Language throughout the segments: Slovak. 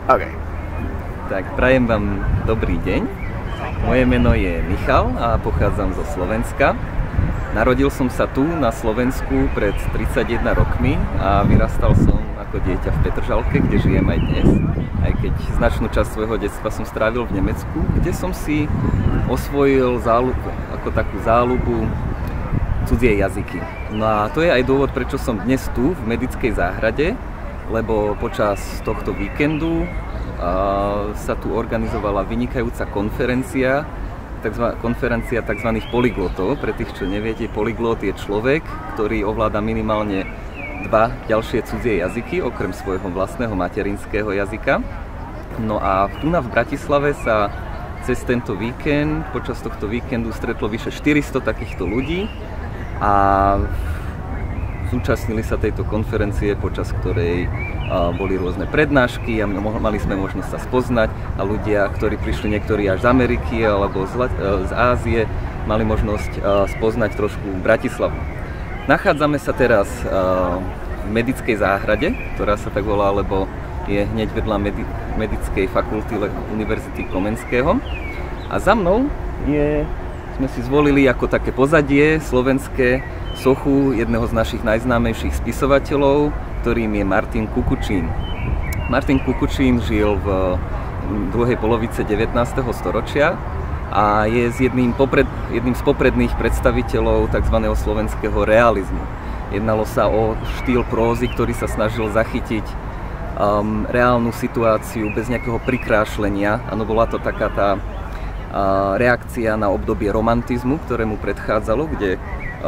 OK. Tak prajem vám dobrý deň. Moje meno je Michal a pochádzam zo Slovenska. Narodil som sa tu na Slovensku pred 31 rokmi a vyrastal som ako dieťa v Petržalke, kde žijem aj dnes. Aj keď značnú časť svojho detstva som strávil v Nemecku, kde som si osvojil ako takú záľubu cudzie jazyky. No a to je aj dôvod, prečo som dnes tu v medickej záhrade, lebo počas tohto víkendu sa tu organizovala vynikajúca konferencia tzv. Polyglotov. Pre tých, čo neviete, polyglot je človek, ktorý ovláda minimálne 2 ďalšie cudzie jazyky, okrem svojho vlastného materinského jazyka. No a tu v Bratislave sa cez tento víkend, počas tohto víkendu stretlo vyše 400 takýchto ľudí a zúčastnili sa tejto konferencie, počas ktorej boli rôzne prednášky a mali sme možnosť sa spoznať a ľudia, ktorí prišli niektorí až z Ameriky alebo z Ázie, mali možnosť spoznať trošku Bratislavu. Nachádzame sa teraz v medickej záhrade, ktorá sa tak volá, lebo je hneď vedľa medickej fakulty Univerzity Komenského. A za mnou sme si zvolili ako také pozadie slovenské sochu jedného z našich najznámejších spisovateľov, ktorým je Martin Kukučín. Martin Kukučín žil v druhej polovice 19. storočia a je jedným z popredných predstaviteľov tzv. Slovenského realizmu. Jednalo sa o štýl prózy, ktorý sa snažil zachytiť reálnu situáciu bez nejakého prikrášlenia. Áno, bola to taká tá reakcia na obdobie romantizmu, ktorému predchádzalo, kde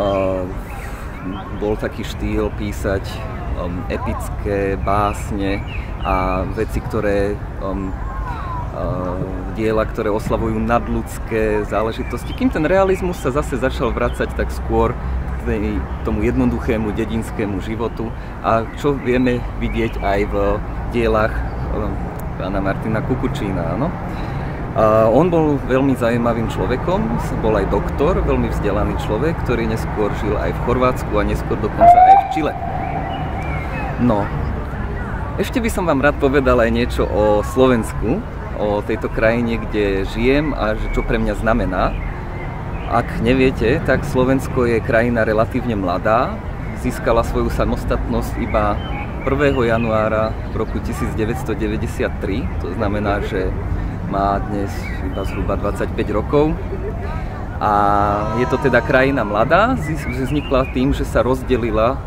bol taký štýl písať epické básne a veci, diela, ktoré oslavujú nadľudské záležitosti. Kým ten realizmus sa zase začal vracať tak skôr k tomu jednoduchému dedinskému životu, a čo vieme vidieť aj v dielách pána Martina Kukučína. Áno? On bol veľmi zaujímavým človekom, bol aj doktor, veľmi vzdelaný človek, ktorý neskôr žil aj v Chorvátsku a neskôr dokonca aj v Čile. No, ešte by som vám rád povedal aj niečo o Slovensku, o tejto krajine, kde žijem a čo pre mňa znamená. Ak neviete, tak Slovensko je krajina relatívne mladá, získala svoju samostatnosť iba 1. januára roku 1993, to znamená, že má dnes iba zhruba 25 rokov a je to teda krajina mladá, vznikla tým, že sa oddelila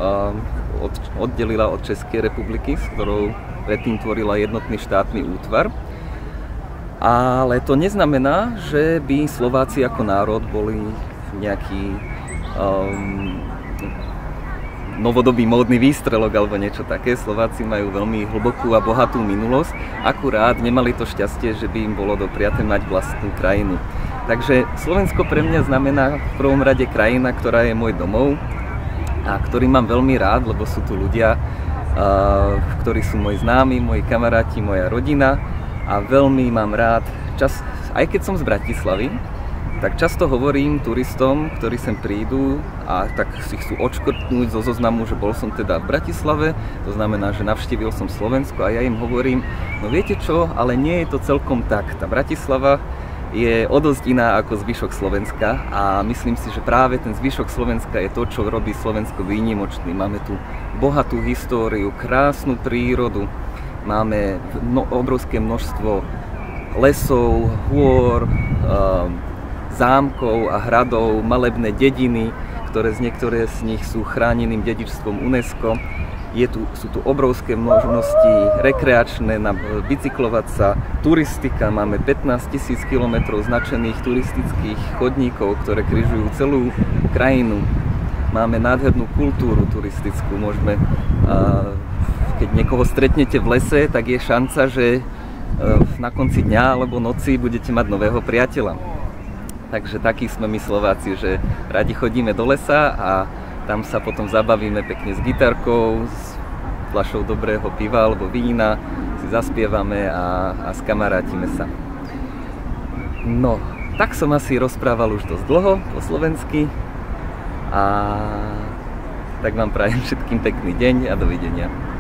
od Českej republiky, s ktorou predtým tvorila jednotný štátny útvar. Ale to neznamená, že by Slováci ako národ boli nejaký novodobý módny výstrelok alebo niečo také. Slováci majú veľmi hlbokú a bohatú minulosť, akurát nemali to šťastie, že by im bolo dopriate mať vlastnú krajinu. Takže Slovensko pre mňa znamená v prvom rade krajina, ktorá je môj domov a ktorý mám veľmi rád, lebo sú tu ľudia, ktorí sú moji známi, moji kamaráti, moja rodina a veľmi mám rád aj keď som z Bratislavy, tak často hovorím turistom, ktorí sem prídu a tak si chcú odškrtnúť zo zoznamu, že bol som teda v Bratislave, to znamená, že navštívil som Slovensko, a ja im hovorím, no viete čo, ale nie je to celkom tak. Tá Bratislava je o dosť iná ako zvyšok Slovenska a myslím si, že práve ten zvyšok Slovenska je to, čo robí Slovensko výnimočný. Máme tu bohatú históriu, krásnu prírodu, máme obrovské množstvo lesov, hôr, zámkov a hradov, malebné dediny, niektoré z nich sú chráneným dedičstvom UNESCO. Sú tu obrovské možnosti rekreačné, bicyklovať sa, turistika, máme 15 000 km značených turistických chodníkov, ktoré križujú celú krajinu. Máme nádhernú kultúru turistickú, keď niekoho stretnete v lese, tak je šanca, že na konci dňa alebo noci budete mať nového priateľa. Takže takí sme my Slováci, že radi chodíme do lesa a tam sa potom zabavíme pekne s gitarkou, s fľašou dobrého piva alebo vína, si zaspievame a skamarátime sa. No, tak som asi rozprával už dosť dlho po slovensky a tak vám prajem všetkým pekný deň a dovidenia.